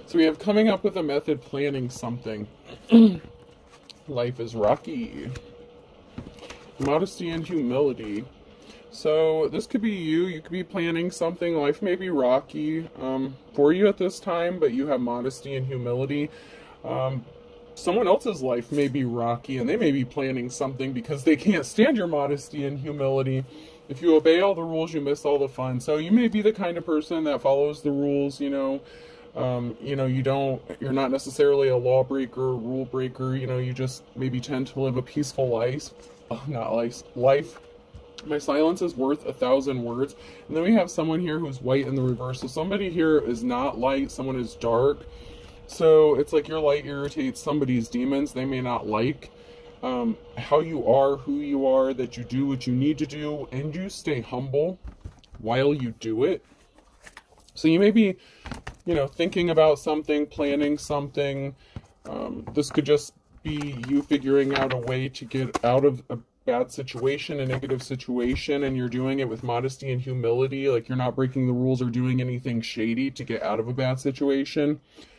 So we have coming up with a method, planning something. Life is rocky. Modesty and humility. So this could be you. You could be planning something. Life may be rocky for you at this time, but you have modesty and humility. Someone else's life may be rocky, and they may be planning something because they can't stand your modesty and humility. If you obey all the rules, you miss all the fun. So you may be the kind of person that follows the rules. You're not necessarily a lawbreaker, rule breaker. You just maybe tend to live a peaceful life. Not life. My silence is worth 1,000 words. And then we have someone here who's white in the reverse. So somebody here is not light, someone is dark. So it's like your light irritates somebody's demons. They may not like how you are, who you are, that you do what you need to do, and you stay humble while you do it. So you may be, thinking about something, planning something. This could just be you figuring out a way to get out of a bad situation, a negative situation, and you're doing it with modesty and humility. Like you're not breaking the rules or doing anything shady to get out of a bad situation.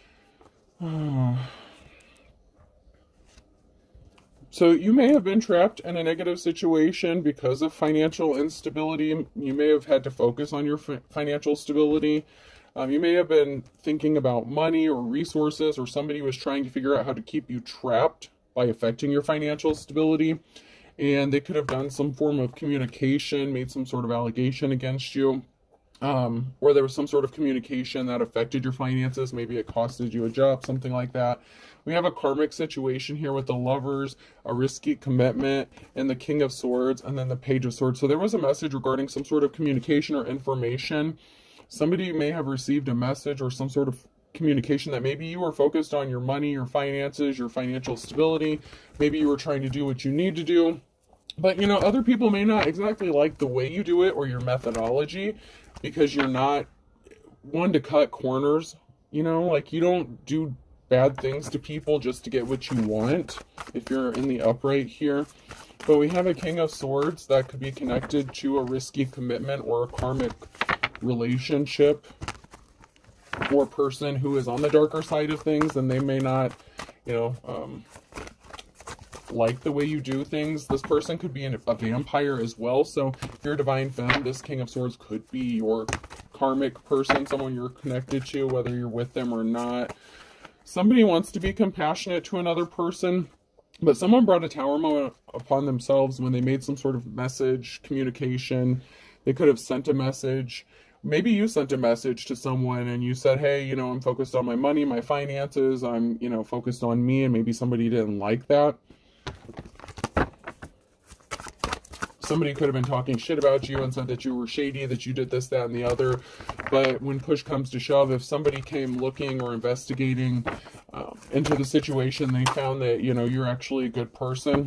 So you may have been trapped in a negative situation because of financial instability. You may have had to focus on your financial stability. You may have been thinking about money or resources, or somebody was trying to figure out how to keep you trapped by affecting your financial stability. And they could have done some form of communication, made some sort of allegation against you. Or there was some sort of communication that affected your finances. Maybe it costed you a job, something like that. We have a karmic situation here with the Lovers, a risky commitment, and the King of Swords, and then the Page of Swords. So there was a message regarding some sort of communication or information. Somebody may have received a message or some sort of communication that maybe you were focused on your money, your finances, your financial stability. Maybe you were trying to do what you need to do. But, other people may not exactly like the way you do it or your methodology, because you're not one to cut corners. Like you don't do bad things to people just to get what you want if you're in the upright here. But we have a King of Swords that could be connected to a risky commitment or a karmic relationship or person who is on the darker side of things, and they may not, like the way you do things. This person could be a vampire as well. So if you're a divine femme, this King of Swords could be your karmic person, someone you're connected to, whether you're with them or not. Somebody wants to be compassionate to another person, but someone brought a tower moment upon themselves when they made some sort of message, communication. They could have sent a message. Maybe you sent a message to someone and you said, hey, I'm focused on my money, my finances. I'm, focused on me, and maybe somebody didn't like that. Somebody could have been talking shit about you and said that you were shady, that you did this, that, and the other. But when push comes to shove, if somebody came looking or investigating into the situation, they found that, you're actually a good person.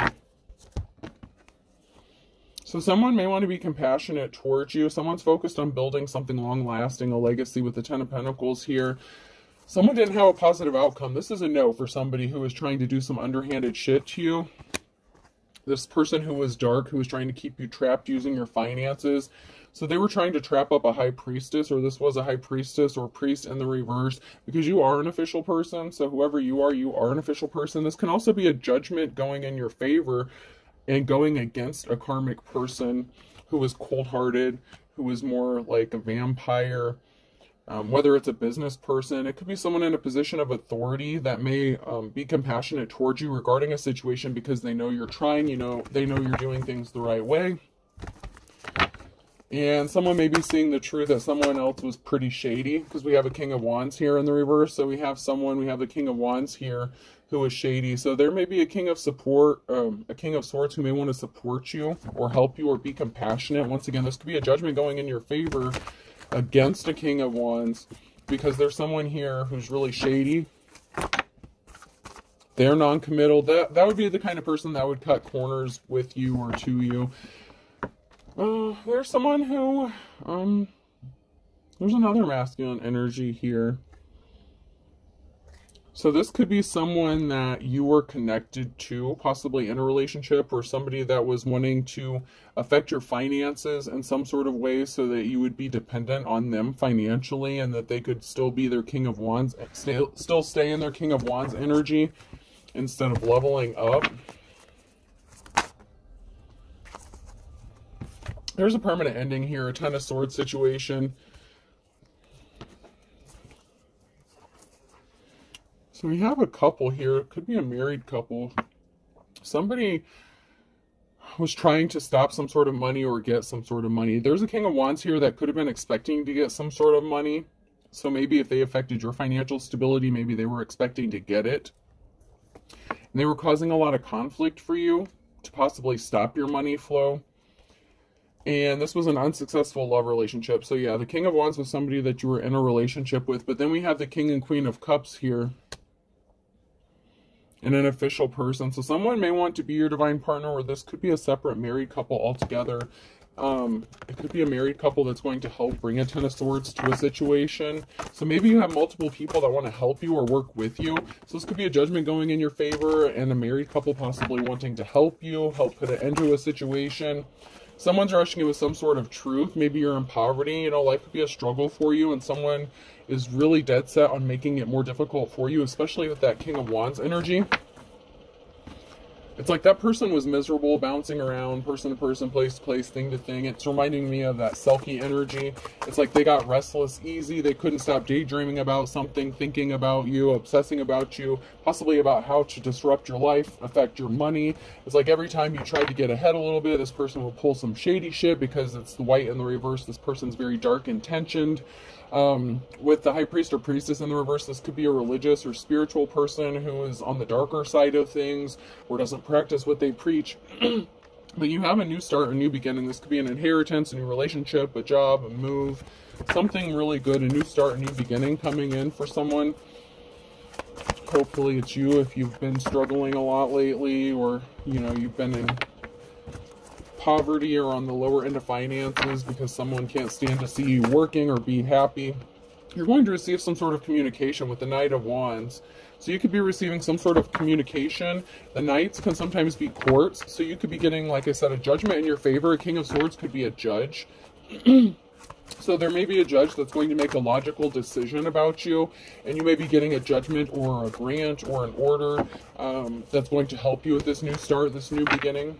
So someone may want to be compassionate towards you. Someone's focused on building something long-lasting, a legacy with the Ten of Pentacles here. Someone didn't have a positive outcome. This is a no for somebody who was trying to do some underhanded shit to you. This person who was dark, who was trying to keep you trapped using your finances. So they were trying to trap up a high priestess, or this was a high priestess or priest in the reverse, because you are an official person. So whoever you are an official person. This can also be a judgment going in your favor and going against a karmic person who was cold-hearted, who was more like a vampire. Whether it's a business person, it could be someone in a position of authority that may be compassionate towards you regarding a situation because they know you're trying, they know you're doing things the right way. And someone may be seeing the truth that someone else was pretty shady, because we have a King of Wands here in the reverse. So we have the King of Wands here who is shady. So there may be a King of Support, a King of Swords who may want to support you or help you or be compassionate. Once again, this could be a judgment going in your favor against a King of Wands, because there's someone here who's really shady. They're non-committal. That would be the kind of person that would cut corners with you or to you. There's someone who, there's another masculine energy here. So this could be someone that you were connected to, possibly in a relationship, or somebody that was wanting to affect your finances in some sort of way so that you would be dependent on them financially and that they could still be their King of Wands, still stay in their King of Wands energy instead of leveling up. There's a permanent ending here, a Ten of Swords situation. So we have a couple here. It could be a married couple. Somebody was trying to stop some sort of money or get some sort of money. There's a King of Wands here that could have been expecting to get some sort of money. So maybe if they affected your financial stability, maybe they were expecting to get it. And they were causing a lot of conflict for you to possibly stop your money flow. And this was an unsuccessful love relationship. So yeah, the King of Wands was somebody that you were in a relationship with. But then we have the King and Queen of Cups here. And an official person. So someone may want to be your divine partner, or this could be a separate married couple altogether. It could be a married couple that's going to help bring a Ten of Swords to a situation. So maybe you have multiple people that want to help you or work with you. So this could be a judgment going in your favor and a married couple possibly wanting to help you, help put an end to a situation. Someone's rushing you with some sort of truth. Maybe you're in poverty. You know, life could be a struggle for you, and someone is really dead set on making it more difficult for you, especially with that King of Wands energy. It's like that person was miserable, bouncing around, person to person, place to place, thing to thing. It's reminding me of that Selkie energy. It's like they got restless easy. They couldn't stop daydreaming about something, thinking about you, obsessing about you, possibly about how to disrupt your life, affect your money. It's like every time you tried to get ahead a little bit, this person will pull some shady shit because it's the white in the reverse. This person's very dark intentioned. With the High Priest or Priestess in the reverse, this could be a religious or spiritual person who is on the darker side of things or doesn't practice what they preach. But you have a new start, a new beginning. This could be an inheritance, a new relationship, a job, a move, something really good, a new start, a new beginning coming in for someone. Hopefully it's you if you've been struggling a lot lately, or, you know, you've been in poverty or on the lower end of finances because someone can't stand to see you working or be happy. You're going to receive some sort of communication with the Knight of Wands. So you could be receiving some sort of communication. The Knights can sometimes be courts. So you could be getting, like I said, a judgment in your favor. A King of Swords could be a judge. So there may be a judge that's going to make a logical decision about you, and you may be getting a judgment or a grant or an order that's going to help you with this new start, this new beginning.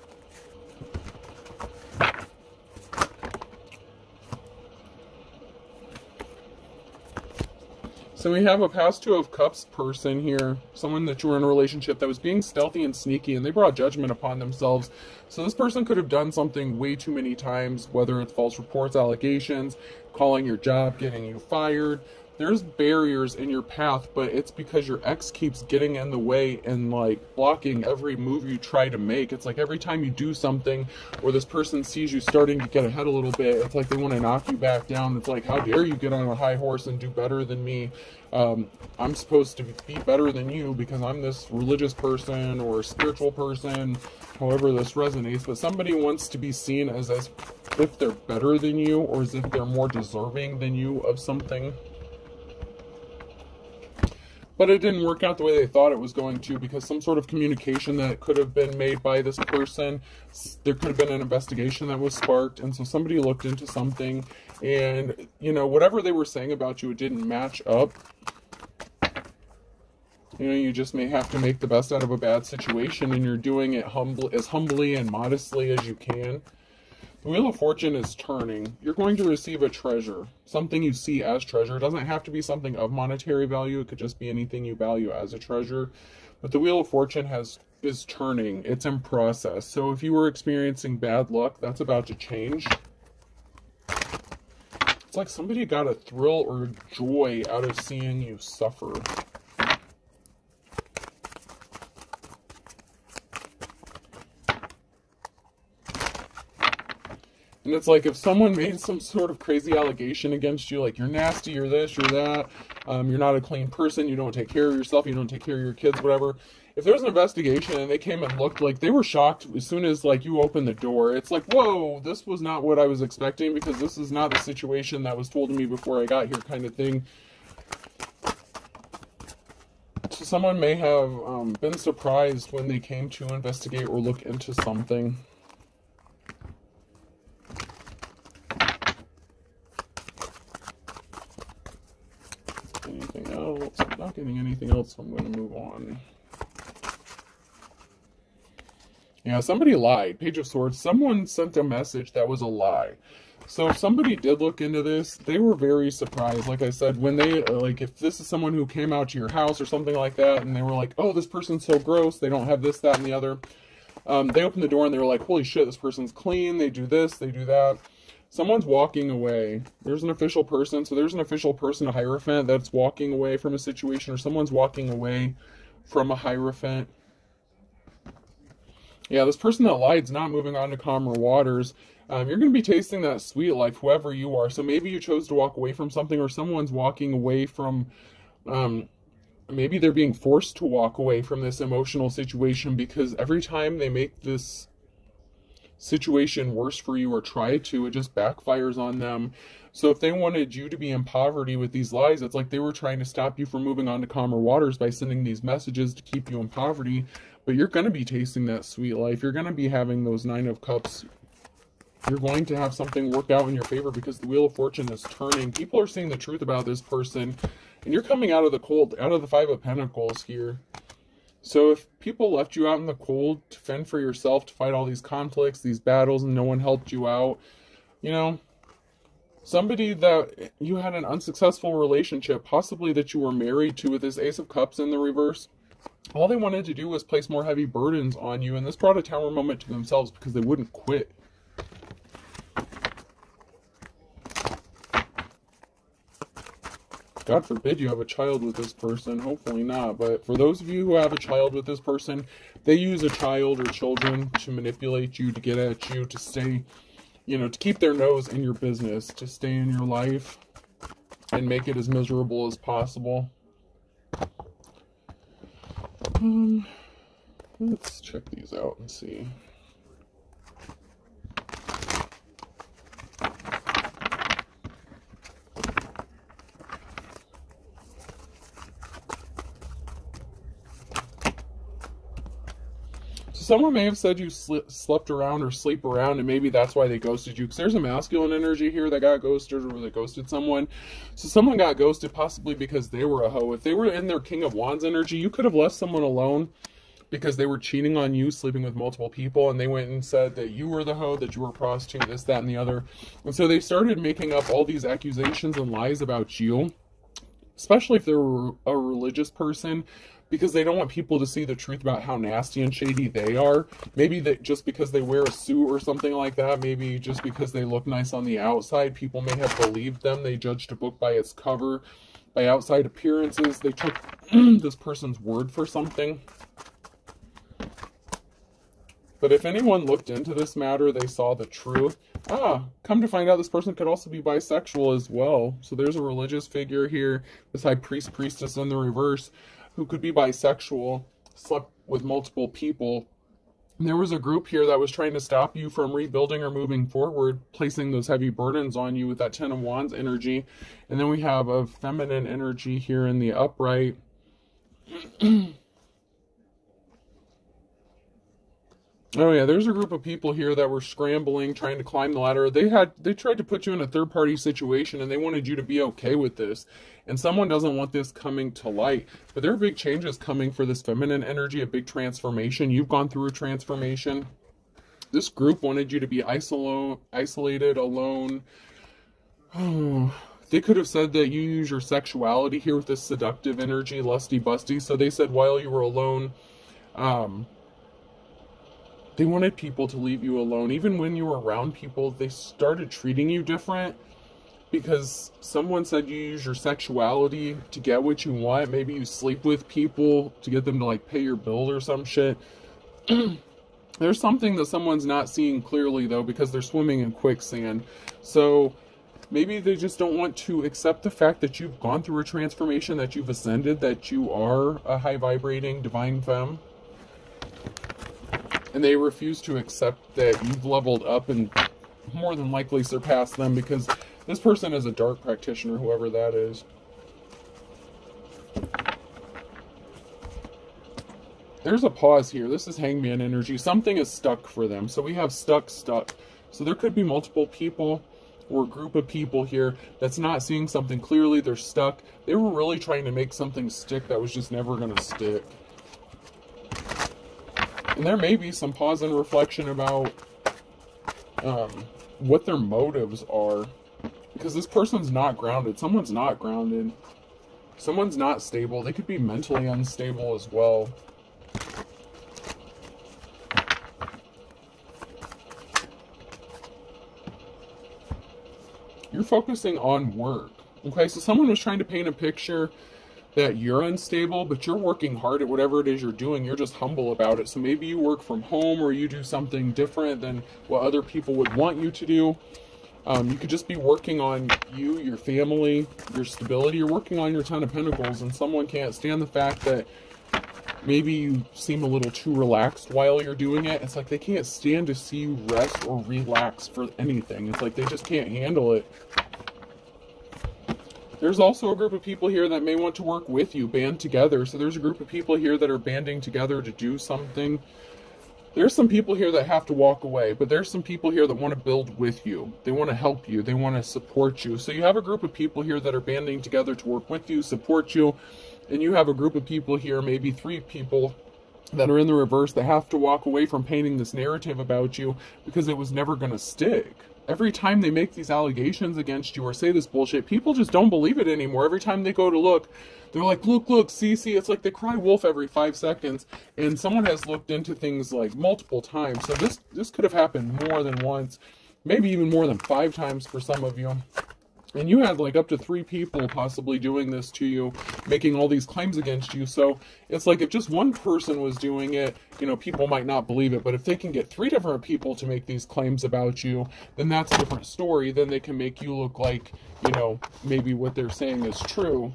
So we have a past Two of Cups person here, someone that you were in a relationship that was being stealthy and sneaky, and they brought judgment upon themselves. So this person could have done something way too many times, whether it's false reports, allegations, calling your job, getting you fired. There's barriers in your path, but it's because your ex keeps getting in the way and like blocking every move you try to make. It's like every time you do something or this person sees you starting to get ahead a little bit, it's like they want to knock you back down. It's like, how dare you get on a high horse and do better than me? I'm supposed to be better than you because I'm this religious person or spiritual person, however this resonates. But somebody wants to be seen as if they're better than you, or as if they're more deserving than you of something. But it didn't work out the way they thought it was going to, because some sort of communication that could have been made by this person, there could have been an investigation that was sparked, and so somebody looked into something, and, you know, whatever they were saying about you, it didn't match up. You know, you just may have to make the best out of a bad situation, and you're doing it as humbly and modestly as you can. The Wheel of Fortune is turning. You're going to receive a treasure, something you see as treasure. It doesn't have to be something of monetary value. It could just be anything you value as a treasure. But the Wheel of Fortune is turning. It's in process. So if you were experiencing bad luck, that's about to change. It's like somebody got a thrill or joy out of seeing you suffer. And it's like if someone made some sort of crazy allegation against you, like you're nasty, you're this, you're that, you're not a clean person, you don't take care of yourself, you don't take care of your kids, whatever. If there was an investigation and they came and looked, like they were shocked as soon as like you opened the door. It's like, whoa, this was not what I was expecting, because this is not the situation that was told to me before I got here, kind of thing. So someone may have been surprised when they came to investigate or look into something. Anything else? I'm not getting anything else, so I'm going to move on. Yeah, somebody lied. Page of Swords. Someone sent a message that was a lie. So if somebody did look into this, they were very surprised. Like I said, when they, like, if this is someone who came out to your house or something like that, and they were like, oh, this person's so gross, they don't have this, that, and the other. They opened the door and they were like, holy shit, this person's clean, they do this, they do that. Someone's walking away. There's an official person. So there's an official person, a Hierophant, that's walking away from a situation, or someone's walking away from a Hierophant. Yeah, this person that lied is not moving on to calmer waters. You're going to be tasting that sweet life, whoever you are. So maybe you chose to walk away from something, or someone's walking away from, maybe they're being forced to walk away from this emotional situation, because every time they make this situation worse for you or try to, it just backfires on them. So if they wanted you to be in poverty with these lies, it's like they were trying to stop you from moving on to calmer waters by sending these messages to keep you in poverty. But you're going to be tasting that sweet life. You're going to be having those 9 of Cups. You're going to have something work out in your favor, because the Wheel of Fortune is turning. People are seeing the truth about this person, and you're coming out of the cold, out of the 5 of Pentacles here. So if people left you out in the cold to fend for yourself, to fight all these conflicts, these battles, and no one helped you out, you know, somebody that you had an unsuccessful relationship, possibly that you were married to, with this Ace of Cups in the reverse, all they wanted to do was place more heavy burdens on you, and this brought a Tower moment to themselves because they wouldn't quit. God forbid you have a child with this person. Hopefully not. But for those of you who have a child with this person, they use a child or children to manipulate you, to get at you, to stay, you know, to keep their nose in your business, to stay in your life and make it as miserable as possible. Let's check these out and see. Someone may have said you slept around or sleep around, and maybe that's why they ghosted you. Because there's a masculine energy here that got ghosted, or they ghosted someone. So someone got ghosted possibly because they were a hoe. If they were in their King of Wands energy, you could have left someone alone because they were cheating on you, sleeping with multiple people, and they went and said that you were the hoe, that you were a prostitute, this, that, and the other. And so they started making up all these accusations and lies about you, especially if they were a religious person, because they don't want people to see the truth about how nasty and shady they are. Maybe that just because they wear a suit or something like that, maybe just because they look nice on the outside, people may have believed them. They judged a book by its cover, by outside appearances. They took this person's word for something. But if anyone looked into this matter, they saw the truth. Come to find out, this person could also be bisexual as well. So there's a religious figure here, this high priest, priestess in the reverse, who could be bisexual, slept with multiple people. And there was a group here that was trying to stop you from rebuilding or moving forward, placing those heavy burdens on you with that 10 of Wands energy. And then we have a feminine energy here in the upright. Oh yeah, there's a group of people here that were scrambling, trying to climb the ladder. They tried to put you in a third-party situation, and they wanted you to be okay with this. And someone doesn't want this coming to light. But there are big changes coming for this feminine energy, a big transformation. You've gone through a transformation. This group wanted you to be isolated, alone. Oh, they could have said that you use your sexuality here with this seductive energy, lusty-busty. So they said while you were alone, they wanted people to leave you alone. Even when you were around people, they started treating you different because someone said you use your sexuality to get what you want. Maybe you sleep with people to get them to like pay your bill or some shit. There's something that someone's not seeing clearly though, because they're swimming in quicksand. So maybe they just don't want to accept the fact that you've gone through a transformation, that you've ascended, that you are a high vibrating divine femme. And they refuse to accept that you've leveled up and more than likely surpassed them, because this person is a dark practitioner, whoever that is. there's a pause here. This is hangman energy. Something is stuck for them. So we have stuck. So there could be multiple people or a group of people here that's not seeing something clearly. They're stuck. They were really trying to make something stick that was just never going to stick. And there may be some pause and reflection about what their motives are. Because this person's not grounded. Someone's not grounded. Someone's not stable. They could be mentally unstable as well. You're focusing on work. Okay, so someone was trying to paint a picture that you're unstable, but you're working hard at whatever it is you're doing. You're just humble about it. So maybe you work from home or you do something different than what other people would want you to do. You could just be working on you, your family, your stability. You're working on your Ten of Pentacles, and someone can't stand the fact that maybe you seem a little too relaxed while you're doing it. It's like they can't stand to see you rest or relax for anything. It's like they just can't handle it. There's also a group of people here that may want to work with you, band together. So there's a group of people here that are banding together to do something. There's some people here that have to walk away, but there's some people here that want to build with you. They want to help you. They want to support you. So you have a group of people here that are banding together to work with you, support you. And you have a group of people here, maybe 3 people, that are in the reverse that have to walk away from painting this narrative about you because it was never going to stick. Every time they make these allegations against you or say this bullshit, people just don't believe it anymore. Every time they go to look, they're like, look, see. It's like they cry wolf every 5 seconds. And someone has looked into things like multiple times. So this could have happened more than once, maybe even more than 5 times for some of you. And you had like up to 3 people possibly doing this to you, making all these claims against you. So it's like if just one person was doing it, you know, people might not believe it. But if they can get 3 different people to make these claims about you, then that's a different story. Then they can make you look like, you know, maybe what they're saying is true.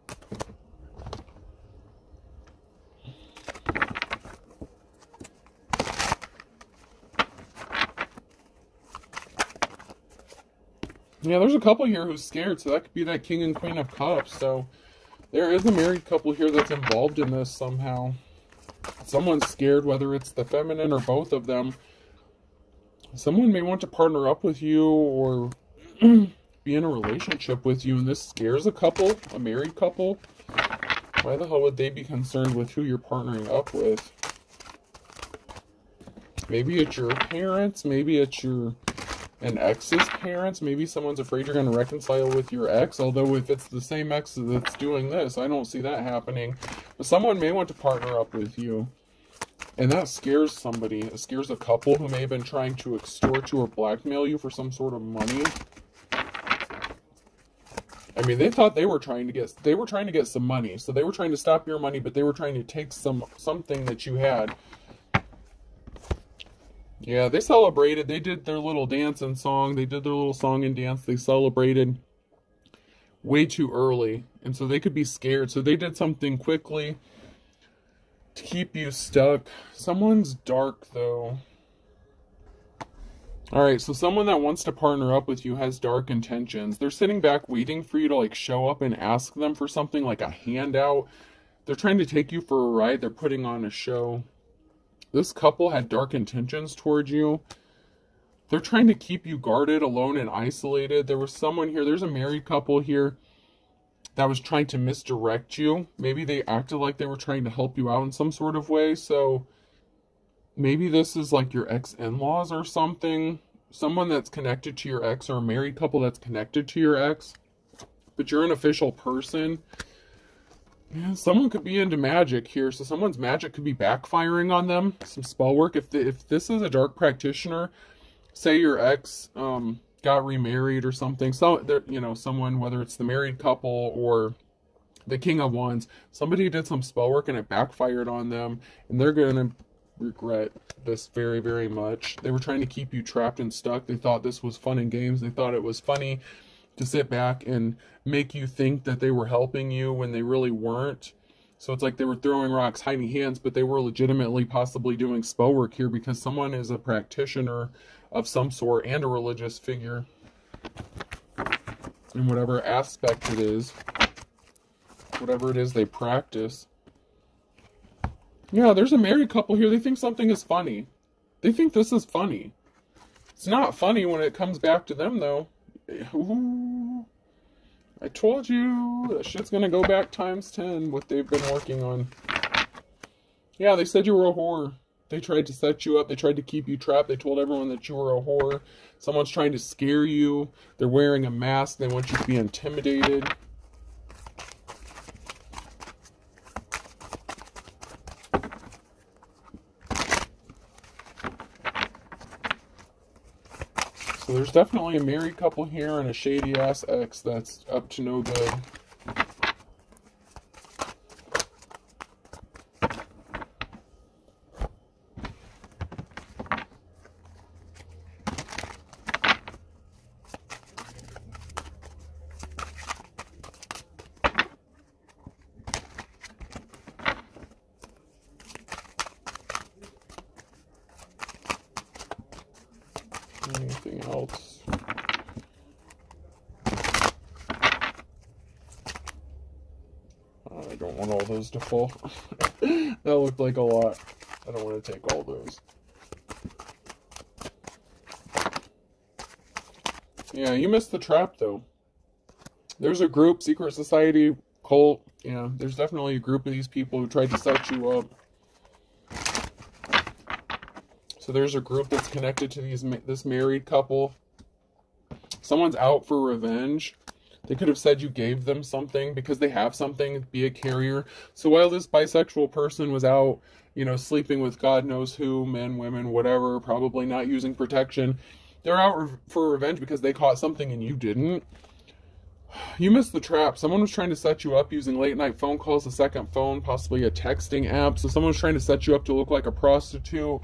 Yeah, there's a couple here who's scared, so that could be that King and Queen of Cups. So there is a married couple here that's involved in this somehow. Someone's scared, whether it's the feminine or both of them. Someone may want to partner up with you or be in a relationship with you, and this scares a couple, a married couple. Why the hell would they be concerned with who you're partnering up with? Maybe it's your parents, maybe it's an ex's parents. Maybe someone's afraid you're going to reconcile with your ex. Although if it's the same ex that's doing this, I don't see that happening. But someone may want to partner up with you. And that scares somebody. It scares a couple who may have been trying to extort you or blackmail you for some sort of money. I mean, they thought they were trying to get some money. So they were trying to stop your money, but they were trying to take something that you had. Yeah, they celebrated. They did their little dance and song. They did their little song and dance. They celebrated way too early. And so they could be scared. So they did something quickly to keep you stuck. Someone's dark, though. Alright, so someone that wants to partner up with you has dark intentions. They're sitting back waiting for you to, like, show up and ask them for something, like a handout. They're trying to take you for a ride. They're putting on a show. This couple had dark intentions towards you. They're trying to keep you guarded, alone, and isolated. There was someone here. There's a married couple here that was trying to misdirect you. Maybe they acted like they were trying to help you out in some sort of way. So maybe this is like your ex-in-laws or something. Someone that's connected to your ex, or a married couple that's connected to your ex. But you're an official person. Yeah, someone could be into magic here, so someone's magic could be backfiring on them. Some spell work. If this is a dark practitioner, say your ex got remarried or something. So you know, someone, whether it's the married couple or the King of Wands, somebody did some spell work and it backfired on them, and they're gonna regret this very, very much. They were trying to keep you trapped and stuck. They thought this was fun and games. They thought it was funny to sit back and make you think that they were helping you when they really weren't. So it's like they were throwing rocks, hiding hands, but they were legitimately possibly doing spell work here because someone is a practitioner of some sort and a religious figure in whatever aspect it is, whatever it is they practice. Yeah, there's a married couple here. They think something is funny. They think this is funny. It's not funny when it comes back to them, though. Ooh, I told you that shit's gonna go back times 10, what they've been working on. Yeah, they said you were a whore. They tried to set you up. They tried to keep you trapped. They told everyone that you were a whore. Someone's trying to scare you. They're wearing a mask. They want you to be intimidated. So there's definitely a married couple here and a shady ass ex that's up to no good. Anything else? I don't want all those to fall. That looked like a lot. I don't want to take all those. Yeah, you missed the trap, though. There's a group, secret society, cult. Yeah, there's definitely a group of these people who tried to set you up. So there's a group that's connected to this married couple. Someone's out for revenge. They could have said you gave them something because they have something, be a carrier. So while this bisexual person was out, sleeping with God knows who, men, women, whatever, probably not using protection, they're out for revenge because they caught something and you didn't. You missed the trap. Someone was trying to set you up using late night phone calls, a second phone, possibly a texting app. So someone was trying to set you up to look like a prostitute.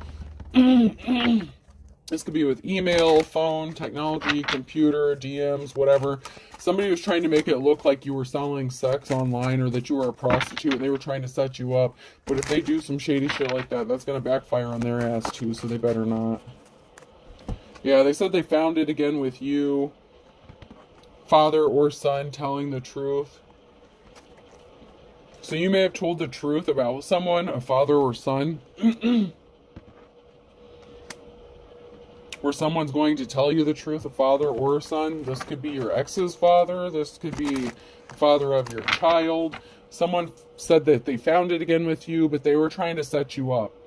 This could be with email, phone, technology, computer, DMs, whatever. Somebody was trying to make it look like you were selling sex online or that you were a prostitute and they were trying to set you up. But if they do some shady shit like that, that's going to backfire on their ass too, so they better not. Yeah, they said they found it again with you. Father or son telling the truth. So you may have told the truth about someone, a father or son. Where someone's going to tell you the truth, a father or a son. This could be your ex's father. This could be the father of your child. Someone said that they found it again with you, but they were trying to set you up.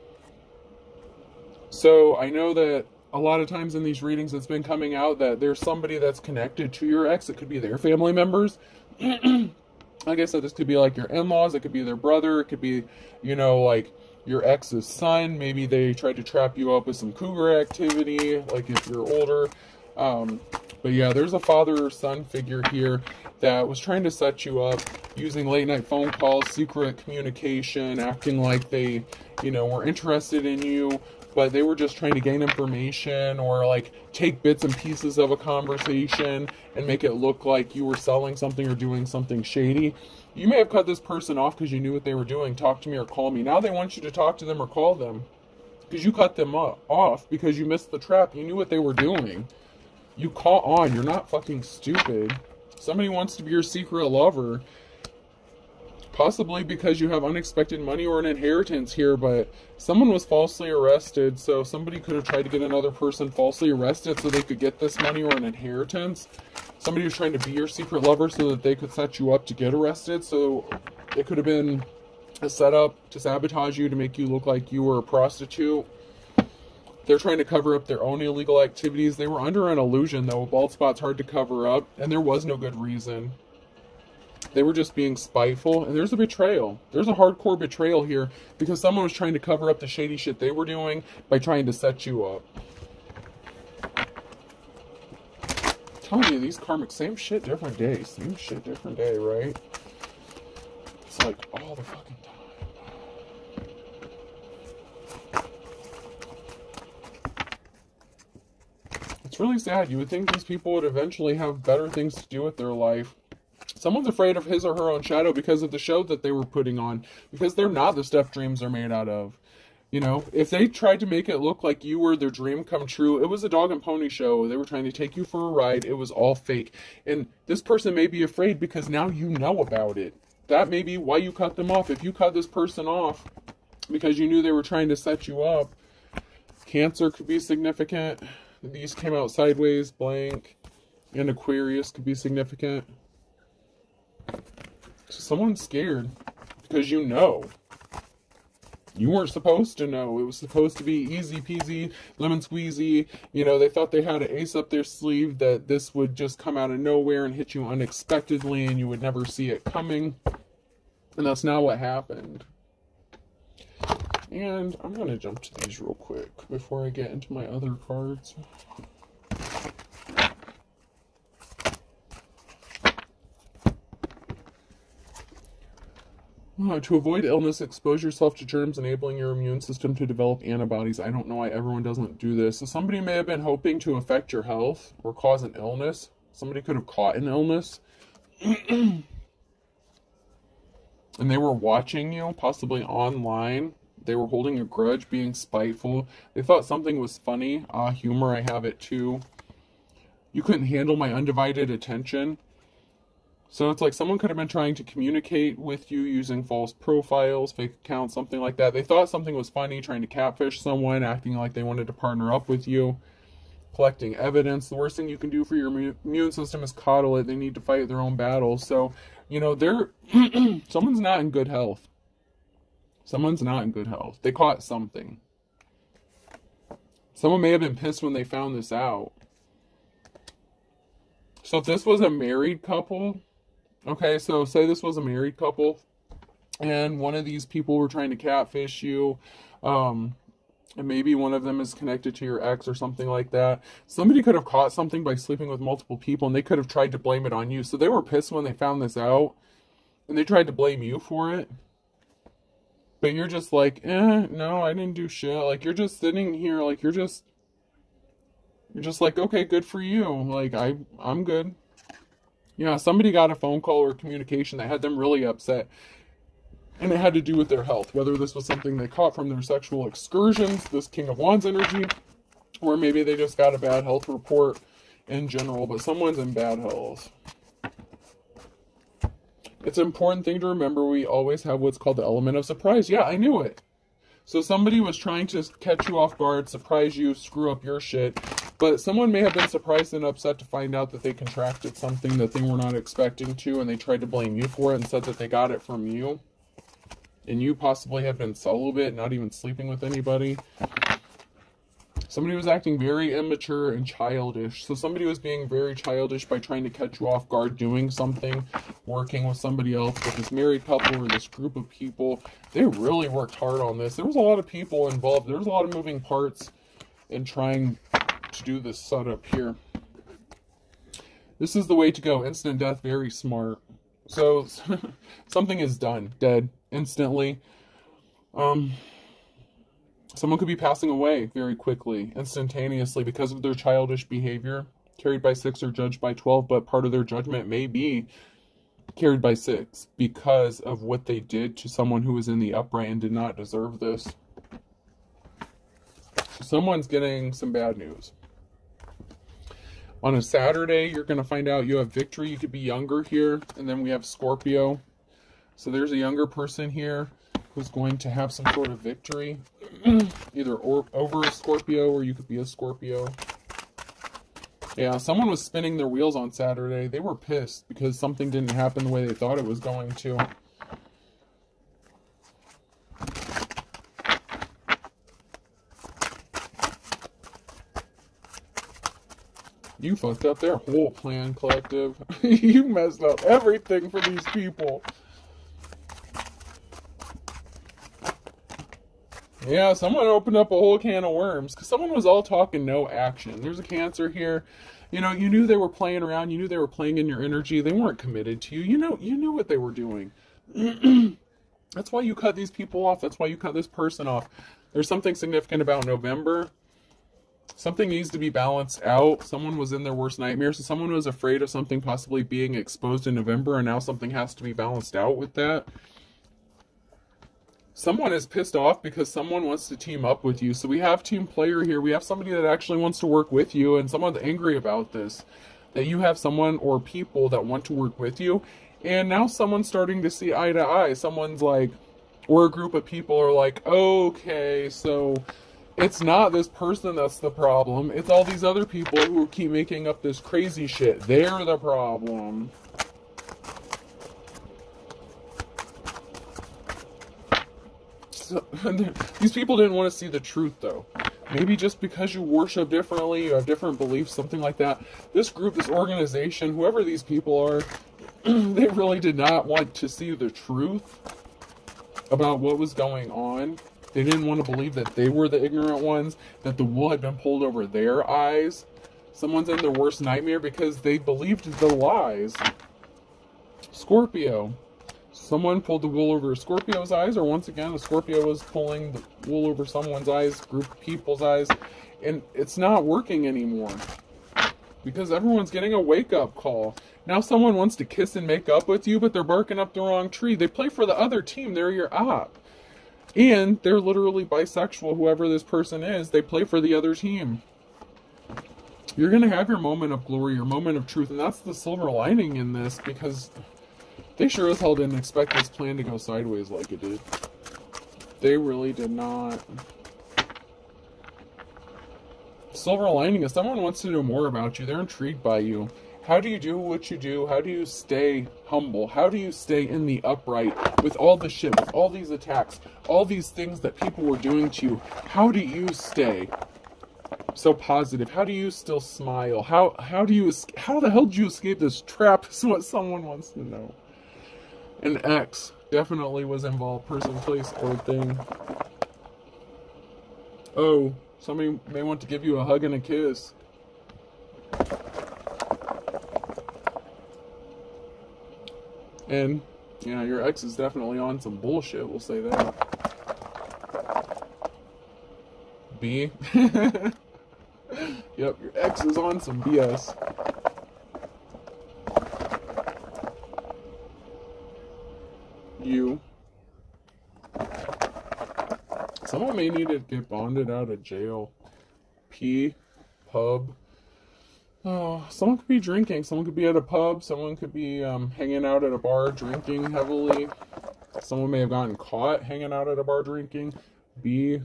So I know that a lot of times in these readings it's been coming out that there's somebody that's connected to your ex. It could be their family members. Like I said, this could be like your in-laws. It could be their brother. It could be, like your ex's son. Maybe they tried to trap you up with some cougar activity, like if you're older. But yeah, there's a father or son figure here that was trying to set you up using late night phone calls, secret communication, acting like they, were interested in you, but they were just trying to gain information or like take bits and pieces of a conversation and make it look like you were selling something or doing something shady. You may have cut this person off because you knew what they were doing. Talk to me or call me. Now they want you to talk to them or call them because you cut them off because you missed the trap. You knew what they were doing. You caught on. You're not fucking stupid. Somebody wants to be your secret lover. Possibly because you have unexpected money or an inheritance here, but someone was falsely arrested, so somebody could have tried to get another person falsely arrested so they could get this money or an inheritance. Somebody was trying to be your secret lover so that they could set you up to get arrested, so it could have been a setup to sabotage you, to make you look like you were a prostitute. They're trying to cover up their own illegal activities. They were under an illusion, though. A bald spot's hard to cover up, and there was no good reason. They were just being spiteful, and there's a betrayal. There's a hardcore betrayal here because someone was trying to cover up the shady shit they were doing by trying to set you up. I'm telling you, these karmic, same shit, different day. Same shit, different day, right? It's like all the fucking time. It's really sad. You would think these people would eventually have better things to do with their life. Someone's afraid of his or her own shadow because of the show that they were putting on. Because they're not the stuff dreams are made out of. If they tried to make it look like you were their dream come true, it was a dog and pony show. They were trying to take you for a ride. It was all fake. And this person may be afraid because now you know about it. That may be why you cut them off. If you cut this person off because you knew they were trying to set you up. Cancer could be significant. These came out sideways, blank. And Aquarius could be significant. So someone's scared because you know. You weren't supposed to know. It was supposed to be easy peasy, lemon squeezy. You know, they thought they had an ace up their sleeve, that this would just come out of nowhere and hit you unexpectedly and you would never see it coming. And that's not what happened. And I'm going to jump to these real quick before I get into my other cards. To avoid illness, expose yourself to germs, enabling your immune system to develop antibodies. I don't know why everyone doesn't do this. So somebody may have been hoping to affect your health or cause an illness. Somebody could have caught an illness. And they were watching you, possibly online. They were holding a grudge, being spiteful. They thought something was funny. Humor, I have it too. You couldn't handle my undivided attention. So it's like someone could have been trying to communicate with you using false profiles, fake accounts, something like that. They thought something was funny, trying to catfish someone, acting like they wanted to partner up with you, collecting evidence. The worst thing you can do for your immune system is coddle it. They need to fight their own battles. So, you know, someone's not in good health. Someone's not in good health. They caught something. Someone may have been pissed when they found this out. So if this was a married couple, okay, so say this was a married couple, and one of these people were trying to catfish you, and maybe one of them is connected to your ex or something like that. Somebody could have caught something by sleeping with multiple people, and they could have tried to blame it on you. So they were pissed when they found this out, and they tried to blame you for it. But you're just like, no, I didn't do shit. Like, you're just sitting here, like, you're just like, okay, good for you. Like, I'm good. Yeah, somebody got a phone call or communication that had them really upset. And it had to do with their health. Whether this was something they caught from their sexual excursions, this King of Wands energy, or maybe they just got a bad health report in general. But someone's in bad health. It's an important thing to remember. We always have what's called the element of surprise. Yeah, I knew it. So somebody was trying to catch you off guard, surprise you, screw up your shit. But someone may have been surprised and upset to find out that they contracted something that they were not expecting to, and they tried to blame you for it and said that they got it from you. And you possibly had been celibate, not even sleeping with anybody. Somebody was acting very immature and childish. So somebody was being very childish by trying to catch you off guard doing something, working with somebody else, with this married couple or this group of people. They really worked hard on this. There was a lot of people involved. There was a lot of moving parts in trying to do this setup here. This is the way to go. Instant death, very smart. So something is done, dead, instantly. Someone could be passing away very quickly, instantaneously, because of their childish behavior, carried by 6 or judged by 12, but part of their judgment may be carried by 6 because of what they did to someone who was in the upright and did not deserve this. So someone's getting some bad news. On a Saturday, you're going to find out you have victory. You could be younger here, and then we have Scorpio. So there's a younger person here who's going to have some sort of victory, either over a Scorpio, or you could be a Scorpio. Yeah, someone was spinning their wheels on Saturday. They were pissed because something didn't happen the way they thought it was going to. You fucked up their whole plan, collective. You messed up everything for these people. Yeah, someone opened up a whole can of worms because someone was all talk and no action. There's a Cancer here. You know, you knew they were playing around. You knew they were playing in your energy. They weren't committed to you. You knew what they were doing. That's why you cut these people off. That's why you cut this person off. There's something significant about November. Something needs to be balanced out. Someone was in their worst nightmare. So someone was afraid of something possibly being exposed in November, and now something has to be balanced out with that. Someone is pissed off because someone wants to team up with you. So we have team player here. We have somebody that actually wants to work with you, and someone's angry about this. That you have someone or people that want to work with you. And now someone's starting to see eye to eye. Someone's like, Or a group of people are like, okay, so it's not this person that's the problem. It's all these other people who keep making up this crazy shit. They're the problem. So, these people didn't want to see the truth, though. Maybe just because you worship differently, you have different beliefs, something like that. This group, this organization, whoever these people are, they really did not want to see the truth about what was going on. They didn't want to believe that they were the ignorant ones, that the wool had been pulled over their eyes. Someone's in their worst nightmare because they believed the lies. Scorpio. Someone pulled the wool over Scorpio's eyes, or once again, a Scorpio was pulling the wool over someone's eyes, group of people's eyes, and it's not working anymore because everyone's getting a wake-up call. Now someone wants to kiss and make up with you, but they're barking up the wrong tree. They play for the other team. They're your op. And they're literally bisexual, whoever this person is. They play for the other team. You're going to have your moment of glory, your moment of truth, and that's the silver lining in this, because they sure as hell didn't expect this plan to go sideways like it did. They really did not. Silver lining is someone wants to know more about you. They're intrigued by you. How do you do what you do? How do you stay humble? How do you stay in the upright with all the shit, with all these attacks, all these things that people were doing to you? How do you stay so positive? How do you still smile? How the hell did you escape this trap is what someone wants to know. An ex definitely was involved. Person, place, or thing. Oh, somebody may want to give you a hug and a kiss. And, yeah, your ex is definitely on some bullshit, we'll say that. B. Yep, your ex is on some BS. U. Someone may need to get bonded out of jail. P. Pub. Oh, someone could be drinking. Someone could be at a pub. Someone could be hanging out at a bar drinking heavily. Someone may have gotten caught hanging out at a bar drinking. B.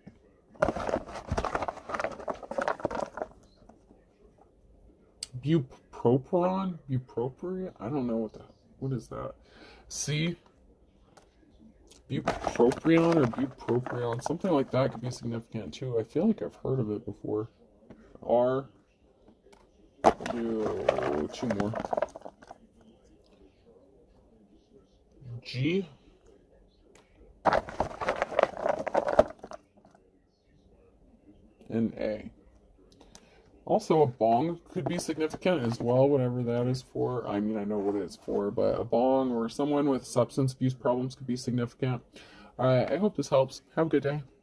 Bupropion? Bupropion? I don't know what is that. C. Bupropion or bupropion. Something like that could be significant too. I feel like I've heard of it before. R. Do 2 more. G. And A. Also, a bong could be significant as well, whatever that is for. I mean, I know what it's for, but a bong or someone with substance abuse problems could be significant. Alright, I hope this helps. Have a good day.